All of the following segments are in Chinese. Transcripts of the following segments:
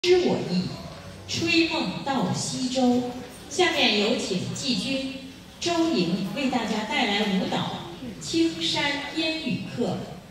知我意，吹梦到西洲。下面有请季军周莹为大家带来舞蹈《青山烟雨客》。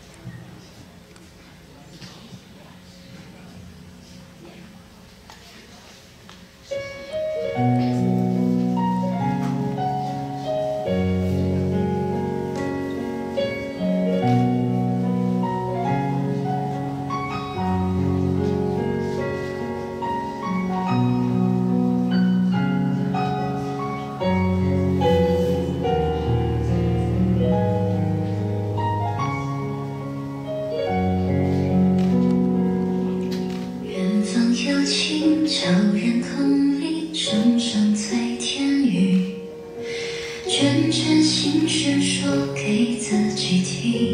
有情悄然空里，声声催天雨，卷卷心事说给自己听。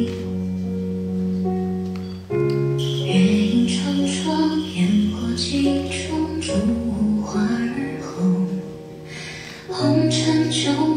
月影幢幢，烟波几重，烛花而红，红尘旧。